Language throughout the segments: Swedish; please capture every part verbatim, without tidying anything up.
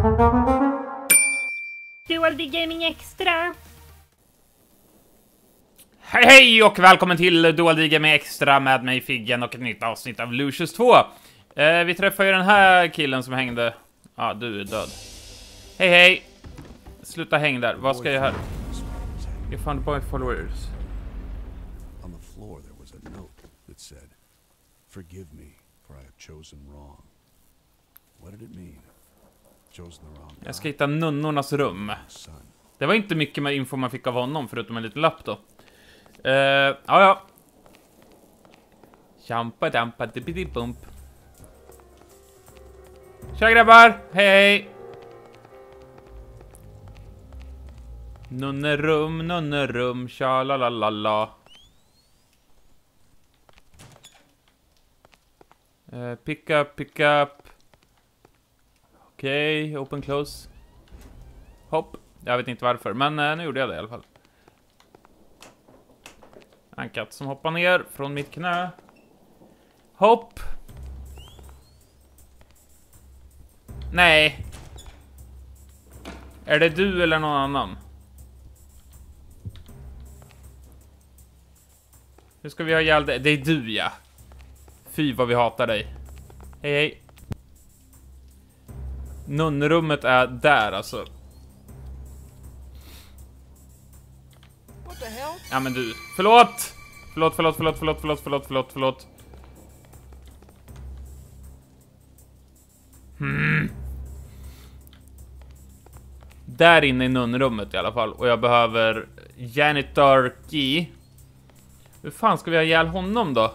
Dual D Gaming Extra. Hej hej och välkommen till Dual D Gaming Extra med mig Figgen och ett nytt avsnitt av Lucius två. Eh, vi träffar ju den här killen som hängde. Ja, ah, du är död. Hej hej. Sluta häng där. Vad ska jag göra här? You found boy followers. On the floor there was a note that said, "Forgive me for I have chosen wrong." What did it mean? Chosen the wrong. Jag ska hitta nunnornas rum. Det var inte mycket med info man fick av honom förutom en liten lapp då. Eh, ja ja. Champa dampa dibidi bump. Tja grabbar, hej hej. Nunnerum, nunnerum, tja la la la la. Eh, pick up, pick up. Okej, okay, open close. Hopp. Jag vet inte varför, men eh, nu gjorde jag det i alla fall. En katt som hoppar ner från mitt knä. Hopp. Nej. Är det du eller någon annan? Hur ska vi ha ihjäl det? Det är du, ja. Fy vad vi hatar dig. Hej hej. Nunnrummet är där alltså. Ja men du, förlåt! Förlåt, förlåt, förlåt, förlåt, förlåt, förlåt, förlåt, förlåt. Hmm. Där inne i nunnrummet i alla fall. Och jag behöver janitor key. Hur fan ska vi ha ihjäl honom då?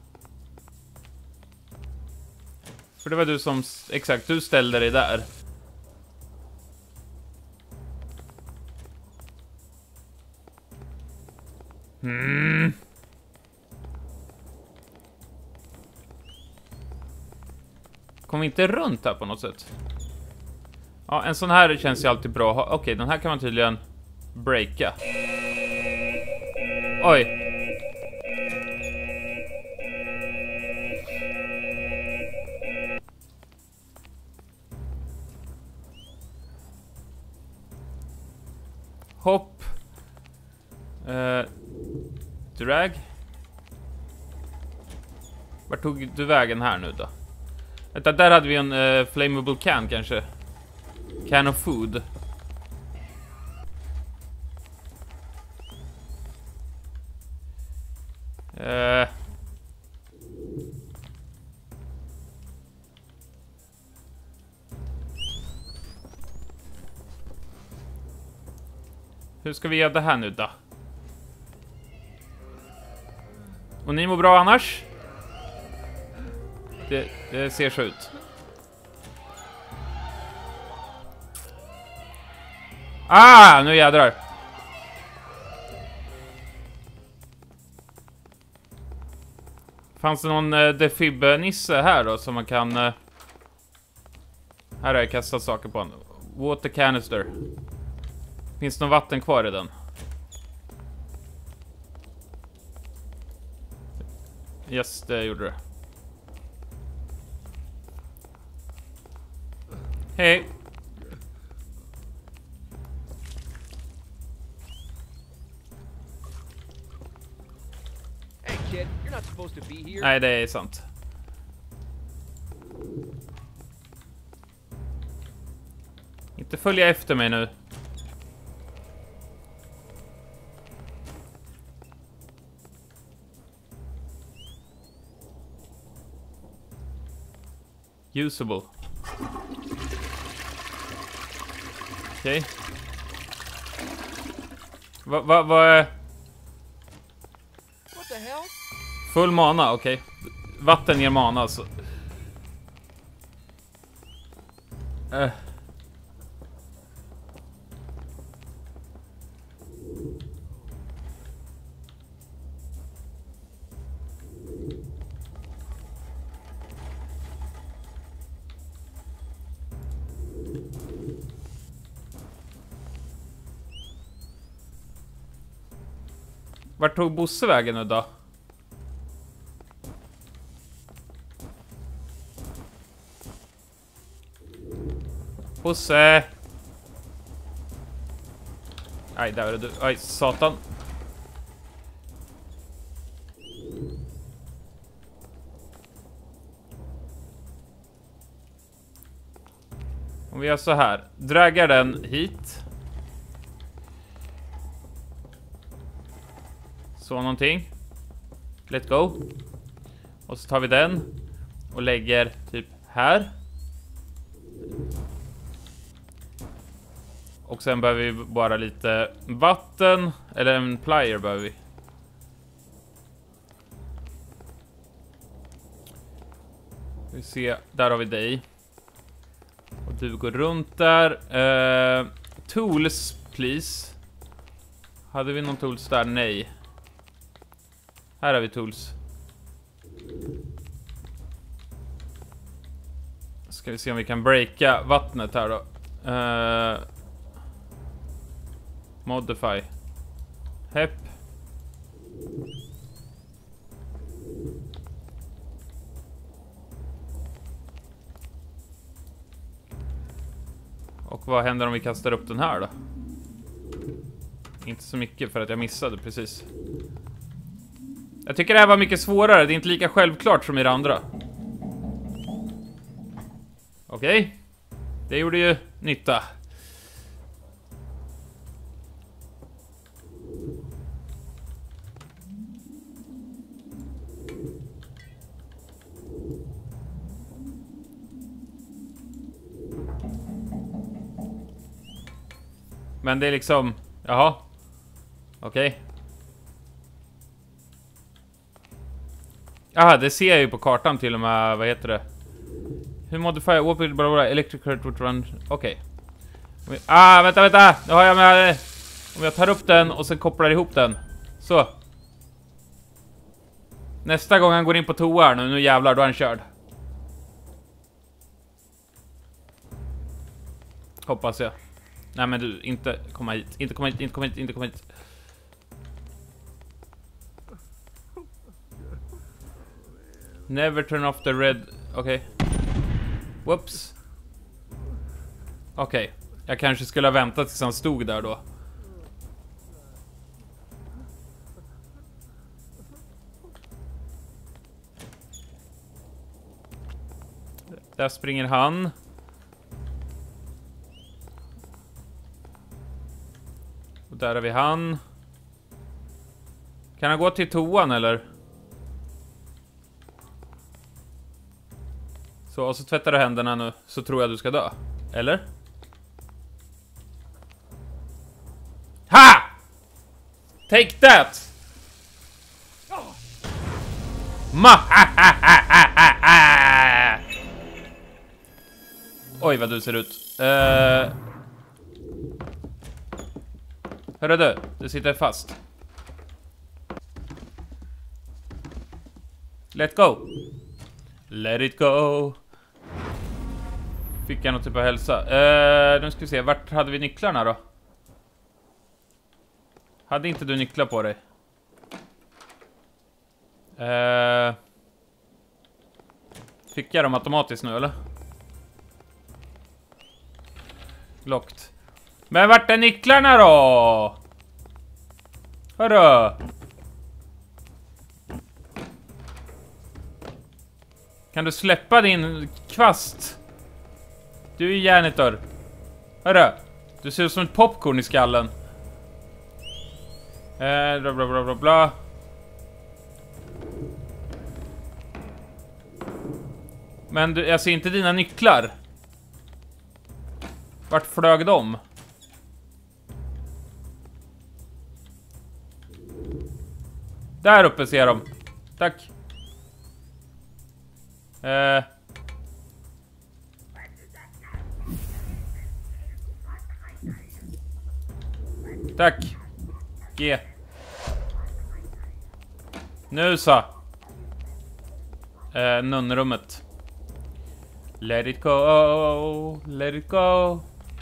För det var du som, exakt, du ställde dig där. Hmm. Kom vi inte runt här på något sätt? Ja, en sån här känns ju alltid bra. Okej, okay, den här kan man tydligen breaka. Oj. Hopp. Uh, drag. Vart tog du vägen här nu då? Vänta, där hade vi en uh, flammable can kanske. Can of food. Uh. Hur ska vi göra det här nu då? Och ni mår bra annars? Det, det ser så ut. Ah, nu jädrar. Fanns det någon uh, defib-nisse här då som man kan... Uh... Här har jag kastat saker på en. Water canister. Finns det någon vatten kvar i den? Yes, det gjorde det. Hej. Hey kid, you're not supposed to be here. Nej, det är sant. Inte följa efter mig nu. Usable. Okej. Okay. Vad va, va är... What the hell? Full mana, okej. Okay. Vatten ger mana alltså. Uh. Vart tog Bosse vägen nu då? Bosse! Nej, där är du. Aj, satan. Om vi gör så här. Draggar den hit. Så någonting. Let go. Och så tar vi den. Och lägger typ här. Och sen behöver vi bara lite vatten. Eller en plier behöver vi. Vi ser, där har vi dig. Och du går runt där. Uh, tools, please. Hade vi någon tools där? Nej. Här har vi tools. Ska vi se om vi kan breaka vattnet här då. Uh, modify. Hepp. Och vad händer om vi kastar upp den här då? Inte så mycket för att jag missade precis. Jag tycker det här var mycket svårare. Det är inte lika självklart som i det andra. Okej. Okay. Det gjorde ju nytta. Men det är liksom... Jaha. Okej. Okay. Ah, det ser jag ju på kartan till och med. Vad heter det? Hur modifierar jag? Bla bla bla. Electric current run. Okej. Okay. Ah, vänta, vänta. Nu har jag med... Om jag tar upp den och sen kopplar ihop den. Så. Nästa gång han går in på toa nu, nu jävlar, då är han körd. Hoppas jag. Nej men du, inte komma hit. Inte komma hit, inte komma hit, inte komma hit. Never turn off the red... Okej. Okay. Whoops. Okej. Okay. Jag kanske skulle ha väntat tills han stod där då. Där springer han. Och där har vi han. Kan han gå till toan eller? Så, och så tvättar du händerna nu. Så tror jag du ska dö. Eller? Ha! Take that! Ma! Oj, vad du ser ut. Uh... Hörru du, du sitter fast. Let go. Let it go. Fick jag något typ av hälsa. Uh, nu ska vi se, vart hade vi nycklarna då? Hade inte du nycklar på dig? Uh, fick jag dem automatiskt nu eller? Locked. Men vart är nycklarna då? Hörru. Kan du släppa din kvast? Du är janitor. Hörru. Du ser ut som ett popcorn i skallen. Eh, bla bla bla bla bla. Men du, jag ser inte dina nycklar. Vart flög de? Där uppe ser de. Tack. Eh. Tack. G. Nu så. Eh, nunnrummet. Let it go. Let it go.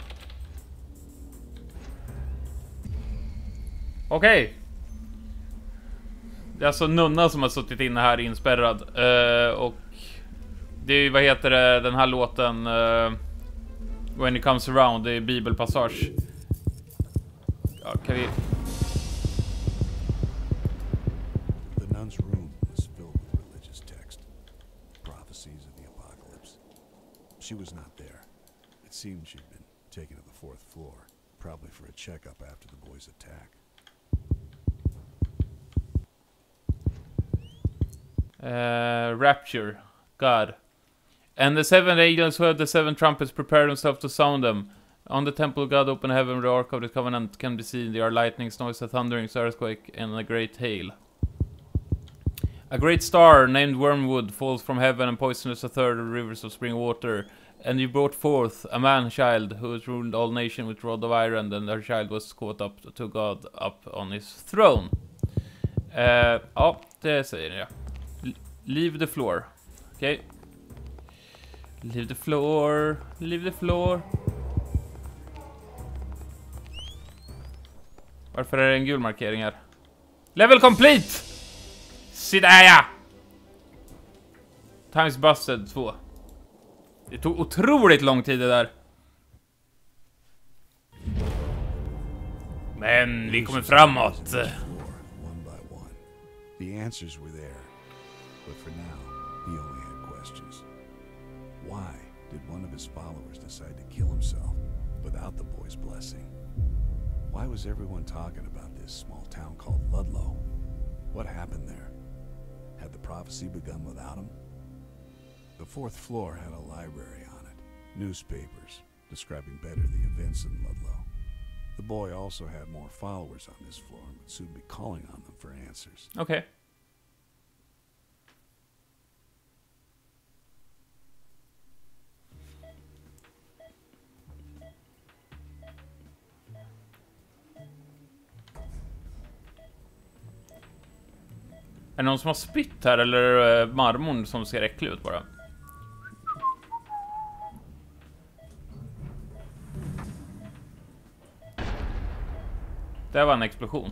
Okej. Okay. Det är alltså nunna som har suttit inne här inspärrad. Uh, och det är ju, vad heter det, den här låten. Uh, When it comes around, det är bibelpassage. Ja, kan vi... The nun's room was filled with religious text, prophecies of the apocalypse. She was not there. It seemed she'd been taken to the fourth floor, probably for a checkup after the boys' attack. Uh, rapture. God. And the seven angels who had the seven trumpets prepared themselves to sound them. On the temple of God open heaven, the ark of the covenant can be seen. There are lightnings, noise, a thunderings, earthquake, and a great hail. A great star named Wormwood falls from heaven and poisons a third of the rivers of spring water. And you brought forth a man-child who has ruled all nations with rod of iron, and their child was caught up to God up on his throne. Uh, ja, det säger jag. Leave the floor. Okej. Okay. Leave the floor. Leave the floor. Varför är det en gul markering här? Level complete! Se där ja! Times busted två. Det tog otroligt lång tid det där. Men vi kommer framåt. One by one. The answers were there. But for now, he only had questions. Why did one of his followers decide to kill himself without the boy's blessing? Why was everyone talking about this small town called Ludlow? What happened there? Had the prophecy begun without him? The fourth floor had a library on it, newspapers describing better the events in Ludlow. The boy also had more followers on this floor and would soon be calling on them for answers. Okay. Är det någon som har spytt här, eller äh, marmorn som ser äcklig ut bara? Det var en explosion.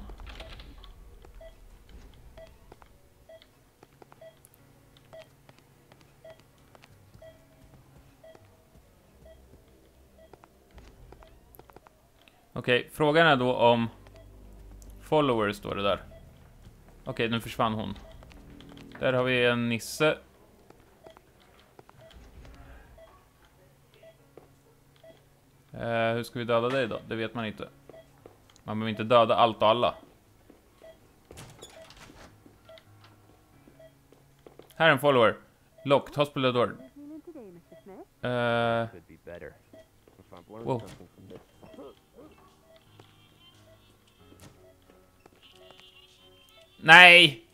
Okej, okay, frågan är då om followers står det där. Okej, okay, nu försvann hon. Där har vi en nisse. Eh, hur ska vi döda dig då? Det vet man inte. Man behöver inte döda allt och alla. Här är en follower. Locked, hospital door. Eh... Wow. Nej!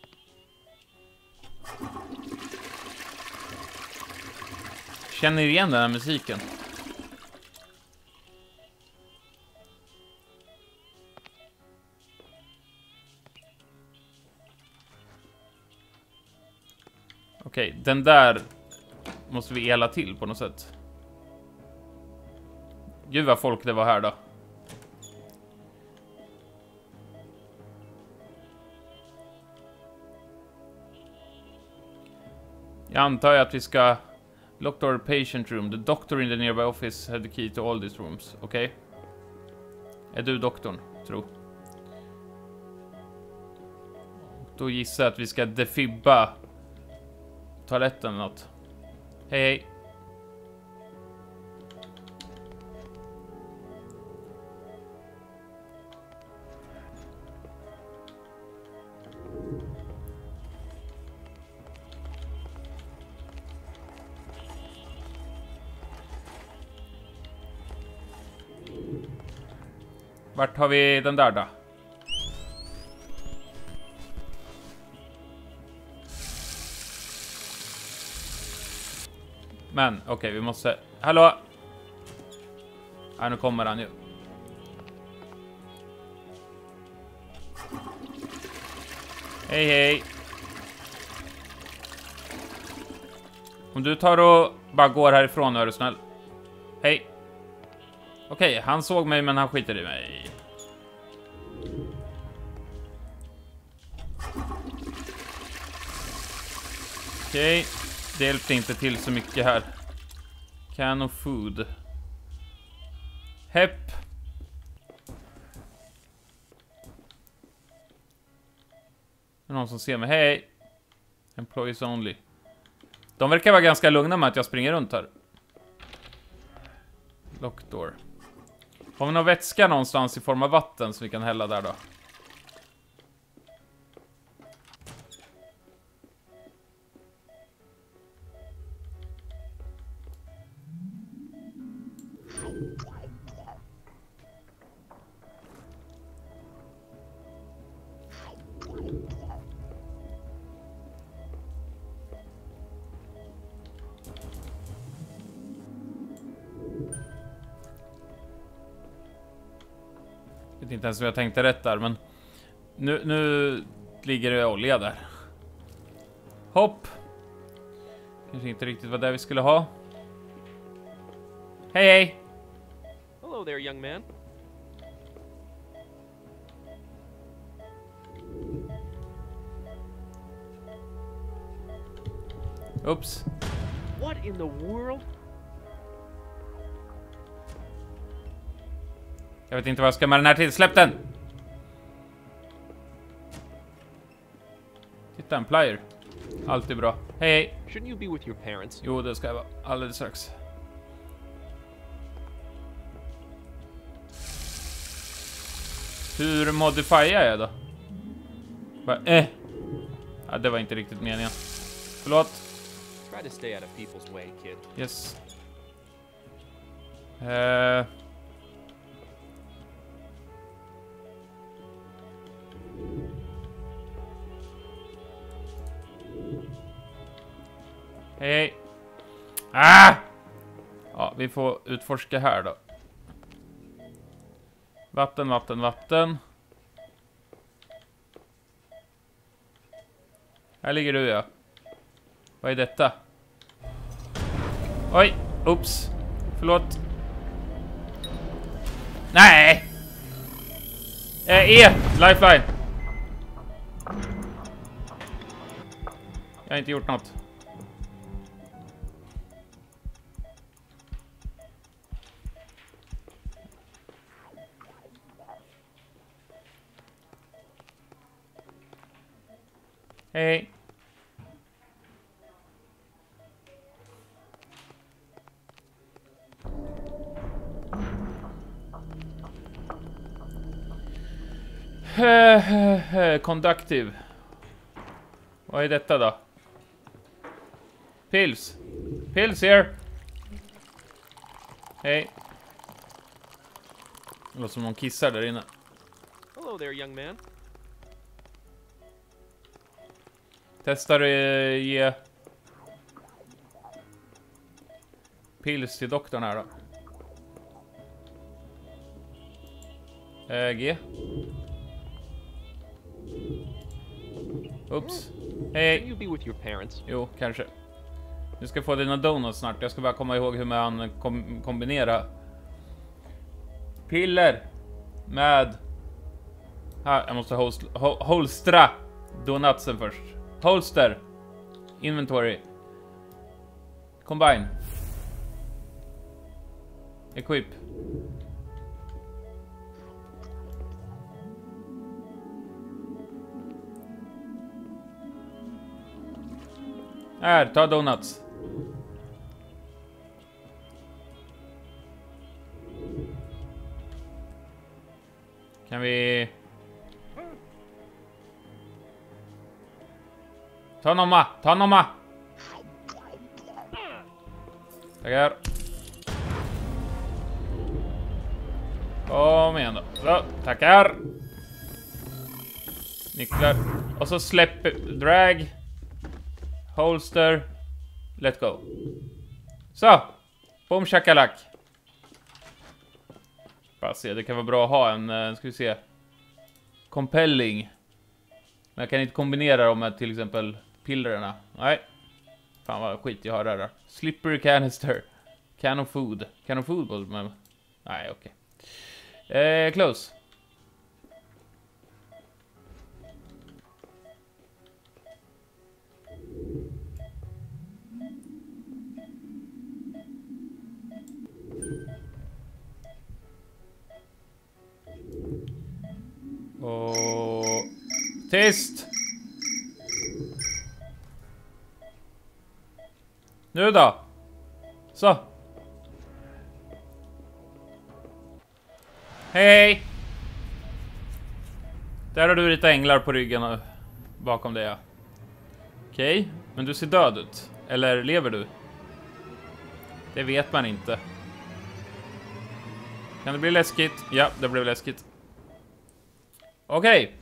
Känner igen den här musiken. Okej, okay, den där måste vi ela till på något sätt. Gud vad folk det var här då. Jag antar att vi ska lock door patient room. The doctor in the nearby office had the key to all these rooms. Okej. Okay. Är du doktorn, tro? Då gissar jag att vi ska defibba toaletten eller något. Hej hej. Vart har vi den där då? Men, okej, okay, vi måste... Hallå! Ja, nu kommer han ju. Hej, hej. Om du tar och bara går härifrån, är du snäll. Hej. Okej, okay, han såg mig men han skiter i mig. Okej, okay. Det hjälpte inte till så mycket här. Can of food. Hepp. Det är någon som ser mig. Hej. Employees only. De verkar vara ganska lugna med att jag springer runt här. Lock door. Har vi någon vätska någonstans i form av vatten som vi kan hälla där då? Jag vet inte ens om jag tänkte rätt där, men nu, nu ligger det olja där. Hopp. Kanske inte riktigt vad det vi skulle ha. Hej hej. Hello there, young man. Oops. What in the world? Jag vet inte vad jag ska med den här till. Släpp den! Titta, en plier. Alltid bra. Hej hej. Shouldn't you be with your parents? Jo, det ska jag vara. Alldeles strax. Hur modifierar jag då? Bara, eh. Ja, det var inte riktigt meningen. Förlåt. Try to stay out of people's way, kid. Yes. Eh... Hej. Ah! Ja, vi får utforska här då. Vatten, vatten, vatten. Här ligger du, ja. Vad är detta? Oj, ups. Förlåt. Nej! Eh, E, lifeline. Jag har inte gjort något. Hej. Conductive. Vad är detta då? Pills. Pills here. Hej. Det låter som någon kissar där inne. Hello there, young man. Testar uh, ge pills till doktorn här då. Uh, G. Oops. Hej. Shouldn't you be with your parents? Jo, kanske. Du ska få dina donuts snart. Jag ska bara komma ihåg hur man kom kombinera piller med... Här, jag måste holst ho holstra donutsen först. Holster. Inventory. Combine. Equip. Här, ta donuts. Kan vi... Ta nomma, ta nomma. Tackar. Kom igen då. Så, tackar. Nycklar. Och så släpp, drag. Holster. Let go. Så. Boom shakalak. Bara se, det kan vara bra att ha en, uh, ska vi se. Compelling. Men jag kan inte kombinera dem med till exempel pillerna. Nej. Fan vad skit jag har där. där. Slippery canister. Can of food. Can of food. Men... Nej, okej. Okay. Eh, close. Tyst! Nu då? Så. Hej! Där har du lite änglar på ryggen och bakom det, ja. Okej, okay. Men du ser död ut. Eller lever du? Det vet man inte. Kan det bli läskigt? Ja, det blev läskigt. Okej. Okay.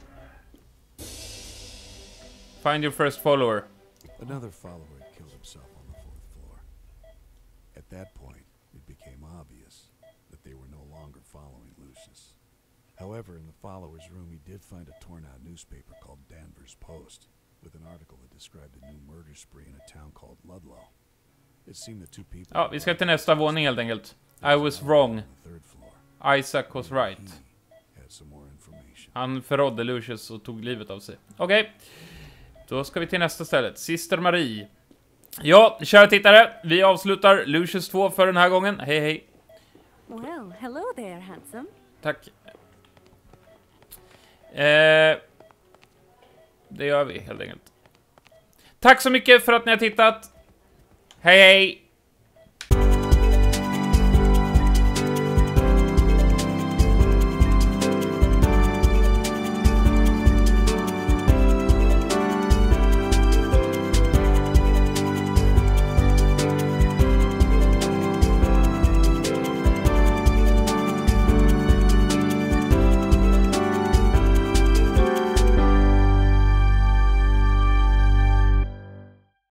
Find your first follower. Another follower had killed himself on the fourth floor. At that point, it became obvious that they were no longer following Lucius. However, in the follower's room, he did find a torn-out newspaper called Danvers Post, with an article that described a new murder spree in a town called Ludlow. It seemed that two people... Ja, vi ska till nästa våning helt enkelt. I was wrong. Isaac was right. Han förrådde Lucius och tog livet av sig. Okej. Okay. Då ska vi till nästa stället. Syster Marie. Ja, kära tittare. Vi avslutar Lucius två för den här gången. Hej, hej. Well, hello there, handsome. Tack. Eh, det gör vi helt enkelt. Tack så mycket för att ni har tittat. Hej, hej.